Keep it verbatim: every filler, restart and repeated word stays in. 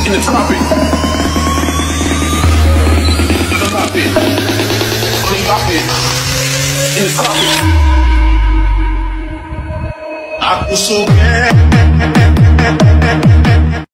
in the tropic. Drop it. Drop it. In the tropic. Aku suka